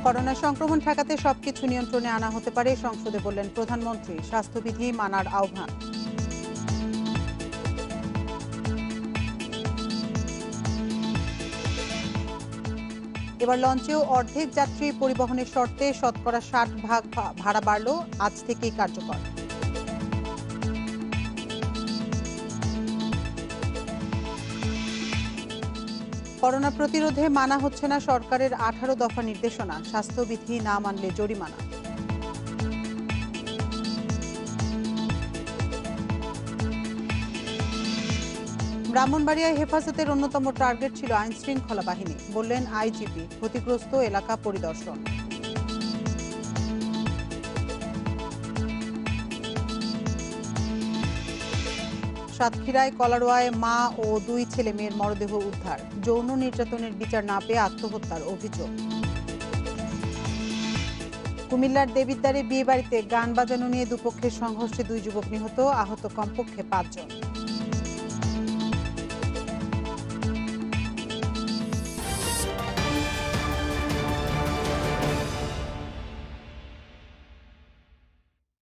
Corona সংক্রমণ ঠেকাতে সবকিছু নিয়ন্ত্রণে আনা হতে পারে, সংসদে বললেন প্রধানমন্ত্রী। স্বাস্থ্যবিধি মানার আহ্বান। এবার লঞ্চেও অর্ধেক যাত্রী পরিবহনের শর্তে শতকরা 60 ভাগ ভাড়া বাড়ল, আজ থেকেই কার্যকর। করোনা প্রতিরোধে মানা হচ্ছে না সরকারের 18 দফা নির্দেশনা, স্বাস্থ্যবিধি না মানলে জরিমানা। ব্রাহ্মণবাড়িয়ায় হেফাজতের অন্যতম টার্গেট ছিল আইনশৃঙ্খলা বাহিনী, বললেন আইজিপি। ক্ষতিগ্রস্ত এলাকা পরিদর্শন। সাতক্ষীরায় কলারোয়ায় মা ও 2 ছেলে মেয়ের মরদেহ উদ্ধার, যৌন নির্যাতনের বিচার না পেয়ে আত্মহত্যার অভিযোগ। কুমিল্লার দেবিদ্বারে বিয়েবাড়িতে গান বাজানো নিয়ে দুপক্ষের সংঘর্ষে 2 যুবক নিহত, আহত কমপক্ষে 5 জন।